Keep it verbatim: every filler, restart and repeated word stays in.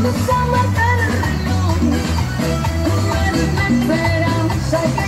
Esa marca del reloj, no es una esperanza.